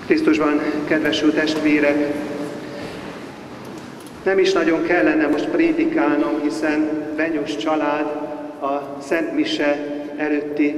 Krisztusban, kedves jó testvérek, nem is nagyon kellene most prédikálnom, hiszen Benyus család a Szent Mise előtti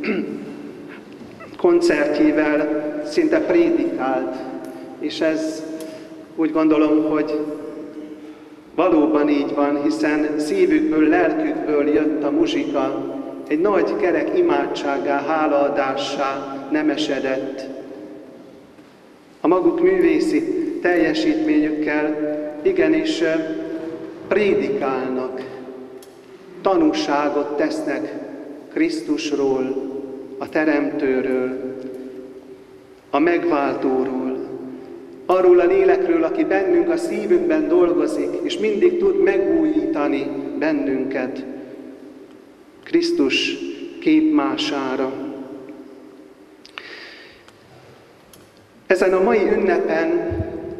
koncertjével szinte prédikált, és ez úgy gondolom, hogy valóban így van, hiszen szívükből, lelkükből jött a muzsika, egy nagy kerek imádsággá, hálaadássá nemesedett. A maguk művészi teljesítményükkel igenis prédikálnak, tanúságot tesznek Krisztusról, a Teremtőről, a Megváltóról, arról a lélekről, aki bennünk a szívünkben dolgozik, és mindig tud megújítani bennünket Krisztus képmására. Ezen a mai ünnepen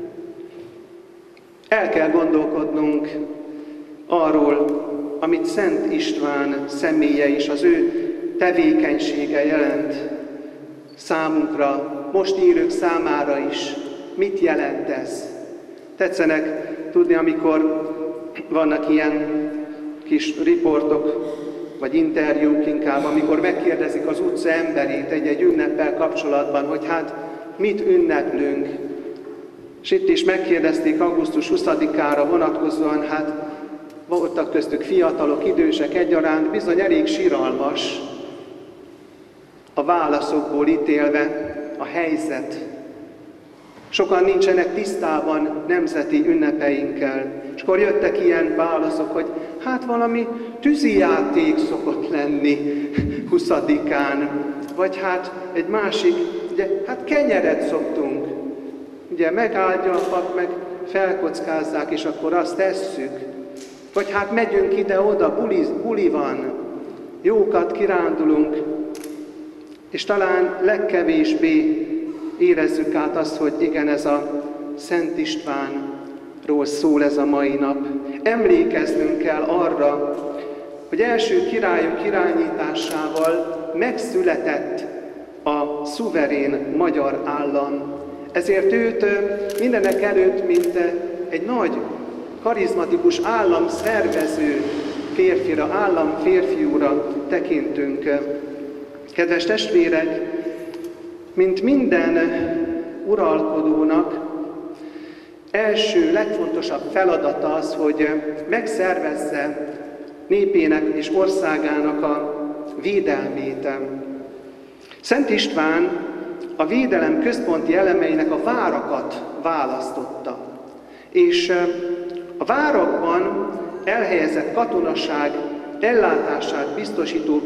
el kell gondolkodnunk arról, amit Szent István személye és az ő tevékenysége jelent számunkra, most élők számára is. Mit jelent ez? Tetszenek tudni, amikor vannak ilyen kis riportok, vagy interjúk inkább, amikor megkérdezik az utca emberét egy-egy ünneppel kapcsolatban, hogy hát mit ünneplünk. És itt is megkérdezték augusztus 20-ára vonatkozóan, hát voltak köztük fiatalok, idősek egyaránt, bizony elég siralmas a válaszokból ítélve a helyzet. Sokan nincsenek tisztában nemzeti ünnepeinkkel. És akkor jöttek ilyen válaszok, hogy hát valami tűzijáték szokott lenni 20-án, vagy hát egy másik, ugye, hát kenyeret szoktunk. Ugye megáldja a pap, meg felkockázzák, és akkor azt tesszük. Vagy hát megyünk ide-oda, buli van, jókat kirándulunk, és talán legkevésbé érezzük át azt, hogy igen, ez a Szent Istvánról szól ez a mai nap. Emlékeznünk kell arra, hogy első királyunk irányításával megszületett a szuverén magyar állam. Ezért őt mindenek előtt, mint egy nagy, karizmatikus államszervező férfira, államférfiúra tekintünk. Kedves testvérek, mint minden uralkodónak első, legfontosabb feladata az, hogy megszervezze népének és országának a védelmét. Szent István a védelem központi elemeinek a várakat választotta, és a várakban elhelyezett katonaság ellátását biztosító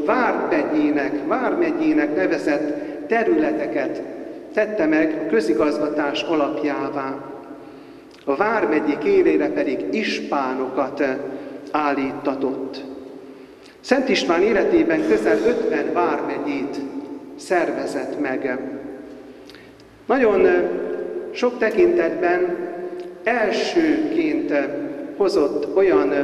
vármegyének nevezett területeket tette meg a közigazgatás alapjává. A vármegyék élére pedig ispánokat állíttatott. Szent István életében közel 50 vármegyét szervezett meg. Nagyon sok tekintetben elsőként hozott olyan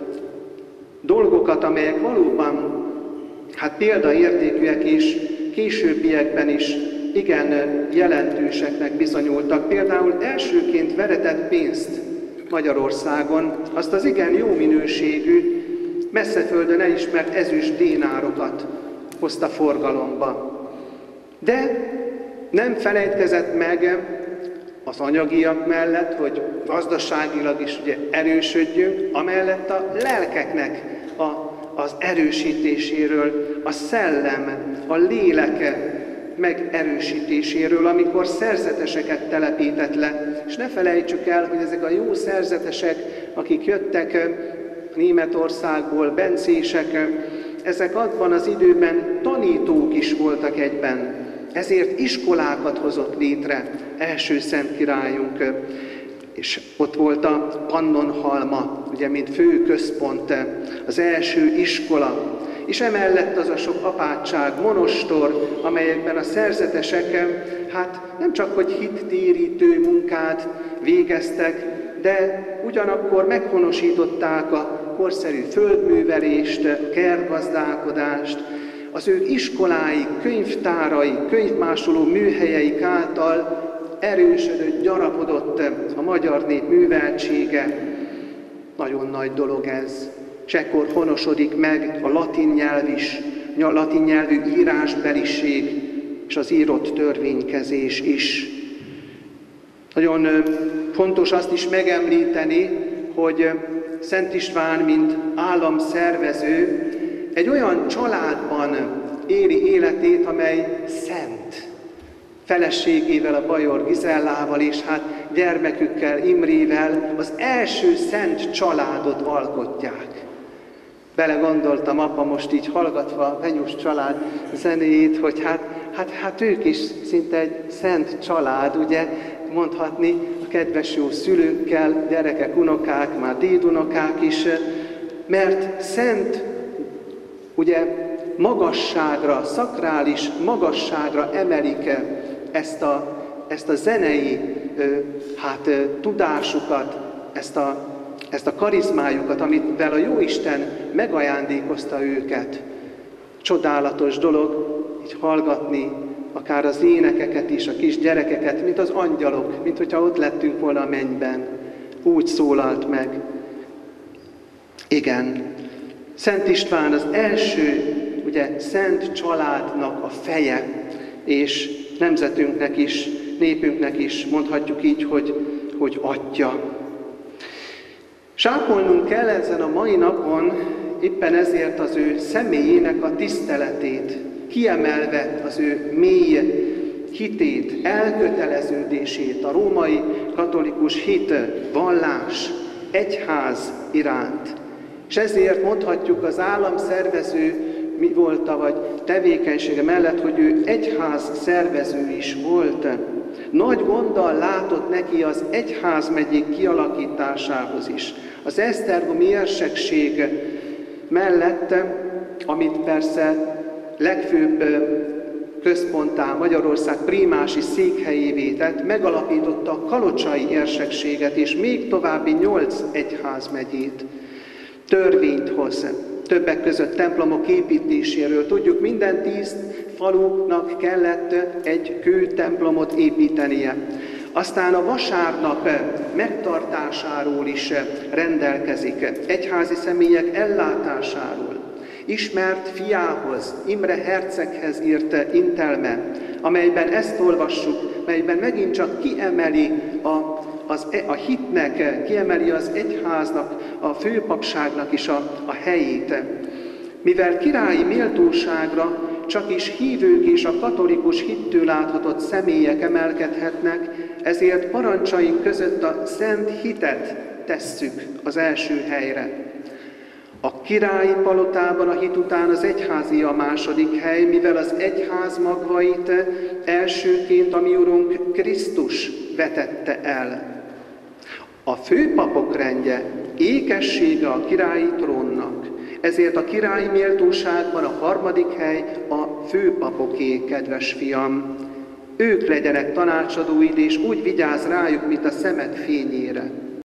dolgokat, amelyek valóban példaértékűek és későbbiekben is igen jelentőseknek bizonyultak. Például elsőként veretett pénzt Magyarországon, azt az igen jó minőségű, messzeföldön elismert ezüst dénárokat hozta forgalomba. De nem felejtkezett meg az anyagiak mellett, hogy gazdaságilag is ugye erősödjünk, amellett a lelkeknek az erősítéséről, a szellem, a lélek megerősítéséről, amikor szerzeteseket telepített le. És ne felejtsük el, hogy ezek a jó szerzetesek, akik jöttek Németországból, bencések, ezek abban az időben tanítók is voltak egyben. Ezért iskolákat hozott létre első szent királyunk. És ott volt a Pannonhalma, ugye, mint fő központ, az első iskola. És emellett az a sok apátság, monostor, amelyekben a szerzetesek nem csak hogy hittérítő munkát végeztek, de ugyanakkor meghonosították a korszerű földművelést, kertgazdálkodást, az ő iskoláik, könyvtárai, könyvmásoló műhelyeik által erősödött, gyarapodott a magyar nép műveltsége. Nagyon nagy dolog ez. És ekkor honosodik meg a latin nyelvű írásbeliség és az írott törvénykezés is. Nagyon fontos azt is megemlíteni, hogy Szent István, mint államszervező, egy olyan családban éli életét, amely szent. Feleségével, a Bajor Gizellával és gyermekükkel, Imrével az első szent családot alkotják. Belegondoltam abba most így hallgatva a Benyus család zenéjét, hogy hát ők is szinte egy szent család, ugye, mondhatni, a kedves jó szülőkkel, gyerekek, unokák, már dédunokák is, mert szent, ugye, magasságra, szakrális magasságra emelik ezt a zenei tudásukat, ezt a karizmájukat, amivel a Jóisten megajándékozta őket. Csodálatos dolog így hallgatni, akár az énekeket is, a kis gyerekeket, mint az angyalok, mint hogyha ott lettünk volna a mennyben. Úgy szólalt meg. Igen, Szent István az első, ugye, szent családnak a feje, és nemzetünknek is, népünknek is mondhatjuk így, hogy atya. Sápolnunk kell ezen a mai napon éppen ezért az ő személyének a tiszteletét, kiemelve az ő mély hitét, elköteleződését, a római katolikus hit, vallás, egyház iránt. És ezért mondhatjuk az államszervező mi volt, vagy tevékenysége mellett, hogy ő egyház szervező is volt. Nagy gonddal látott neki az egyházmegyék kialakításához is. Az esztergomi érsekség mellett, amit persze legfőbb központtá Magyarország primási székhelyévé tett, megalapította a kalocsai érsekséget és még további 8 egyházmegyét. Törvényt hoz, többek között templomok építéséről. Tudjuk, minden 10 falunak kellett egy kőtemplomot építenie. Aztán a vasárnap megtartásáról is rendelkezik, egyházi személyek ellátásáról. Ismert fiához, Imre herceghez írt intelme, amelyben ezt olvassuk, melyben megint csak kiemeli a hitnek, kiemeli az egyháznak, a főpapságnak is a helyét. Mivel királyi méltóságra csak is hívők és a katolikus hittől áthatott személyek emelkedhetnek, ezért parancsaink között a szent hitet tesszük az első helyre. A királyi palotában a hit után az egyházi a második hely, mivel az egyház magvait elsőként a mi Urunk Krisztus vetette el. A főpapok rendje ékessége a királyi trónnak, ezért a királyi méltóságban a harmadik hely a főpapoké, kedves fiam. Ők legyenek tanácsadóid, és úgy vigyázz rájuk, mint a szemed fényére.